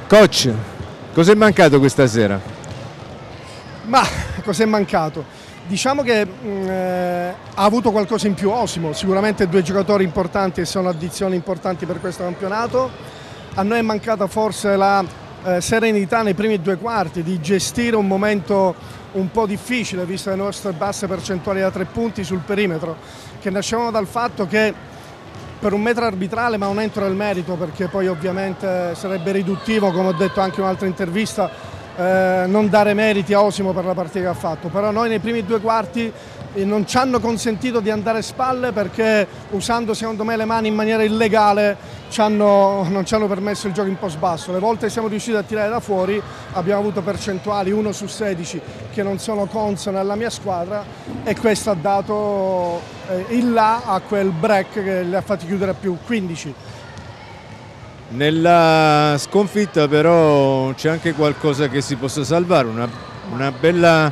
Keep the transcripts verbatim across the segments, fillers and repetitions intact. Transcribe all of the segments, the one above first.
Coach, cos'è mancato questa sera? Ma cos'è mancato? Diciamo che mh, eh, ha avuto qualcosa in più Osimo, sicuramente due giocatori importanti e sono addizioni importanti per questo campionato. A noi è mancata forse la eh, serenità nei primi due quarti di gestire un momento un po' difficile, visto le nostre basse percentuali da tre punti sul perimetro, che nascevano dal fatto che per un metro arbitrale, ma non entro nel merito perché poi ovviamente sarebbe riduttivo, come ho detto anche in un'altra intervista, Eh, non dare meriti a Osimo per la partita che ha fatto, però noi nei primi due quarti eh, non ci hanno consentito di andare a spalle perché usando secondo me le mani in maniera illegale ci hanno, non ci hanno permesso il gioco in post basso. Le volte siamo riusciti a tirare da fuori abbiamo avuto percentuali uno su sedici che non sono consone alla mia squadra e questo ha dato eh, il là a quel break che li ha fatti chiudere a più quindici. Nella sconfitta però c'è anche qualcosa che si possa salvare, una, una bella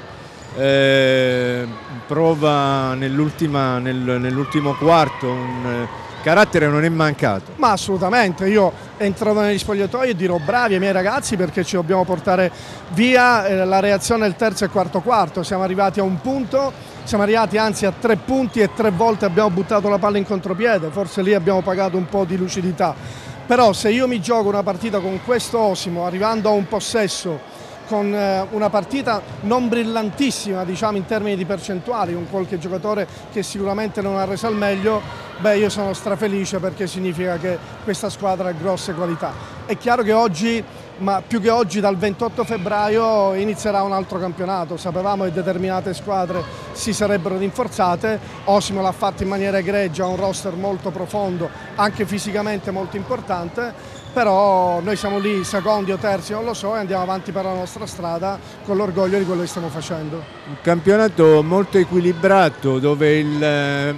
eh, prova nell'ultima, nel, nell'ultimo quarto, un carattere non è mancato. Ma assolutamente, io entrerò negli spogliatoi e dirò bravi ai miei ragazzi perché ci dobbiamo portare via eh, la reazione del terzo e quarto quarto, siamo arrivati a un punto, siamo arrivati anzi a tre punti e tre volte abbiamo buttato la palla in contropiede, forse lì abbiamo pagato un po' di lucidità. Però se io mi gioco una partita con questo Osimo, arrivando a un possesso, con una partita non brillantissima diciamo in termini di percentuali, con qualche giocatore che sicuramente non ha reso al meglio, beh io sono strafelice perché significa che questa squadra ha grosse qualità. È chiaro che oggi, ma più che oggi dal ventotto febbraio inizierà un altro campionato, sapevamo che determinate squadre si sarebbero rinforzate, Osimo l'ha fatto in maniera egregia, ha un roster molto profondo, anche fisicamente molto importante, però noi siamo lì secondi o terzi, non lo so, e andiamo avanti per la nostra strada con l'orgoglio di quello che stiamo facendo. Un campionato molto equilibrato dove il,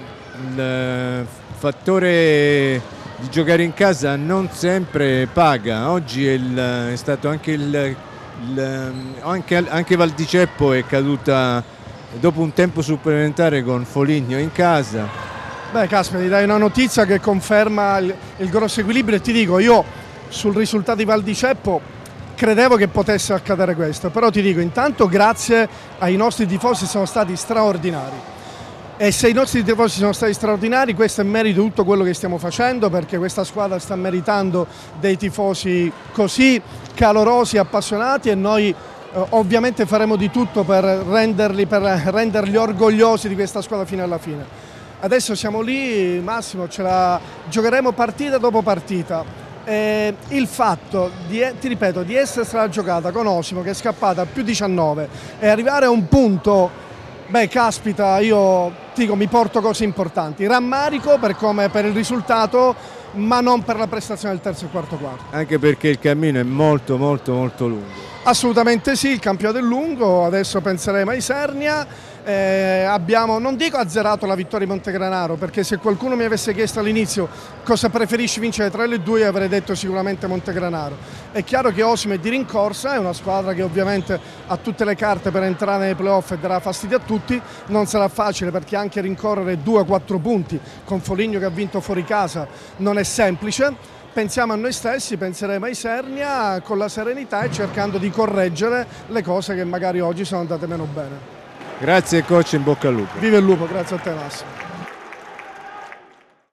il fattore di giocare in casa non sempre paga. Oggi è, il, è stato anche il, il anche, anche Val di Ceppo è caduta dopo un tempo supplementare con Foligno in casa. Beh caspita, ti dai una notizia che conferma il, il grosso equilibrio e ti dico, io sul risultato di Val di Ceppo credevo che potesse accadere questo, però ti dico intanto grazie ai nostri tifosi sono stati straordinari. E se i nostri tifosi sono stati straordinari, questo è merito di tutto quello che stiamo facendo, perché questa squadra sta meritando dei tifosi così calorosi e appassionati e noi eh, ovviamente faremo di tutto per, renderli, per renderli orgogliosi di questa squadra fino alla fine. Adesso siamo lì, Massimo, ce la giocheremo partita dopo partita. Eh, il fatto, di, ti ripeto, di essersela giocata con Osimo che è scappata a più diciannove e arrivare a un punto, beh caspita, io dico, mi porto cose importanti, rammarico per, come, per il risultato ma non per la prestazione del terzo e quarto quarto. Anche perché il cammino è molto molto molto lungo. Assolutamente sì, il campionato è lungo, adesso penseremo a Isernia, eh, abbiamo, non dico azzerato la vittoria di Montegranaro, perché se qualcuno mi avesse chiesto all'inizio cosa preferisci vincere tra le due avrei detto sicuramente Montegranaro. È chiaro che Osimo è di rincorsa, è una squadra che ovviamente ha tutte le carte per entrare nei playoff e darà fastidio a tutti, non sarà facile perché anche rincorrere due quattro punti con Foligno che ha vinto fuori casa non è semplice. Pensiamo a noi stessi, penseremo a Isernia con la serenità e cercando di correggere le cose che magari oggi sono andate meno bene. Grazie coach, in bocca al lupo. Viva il lupo, grazie a te Massimo.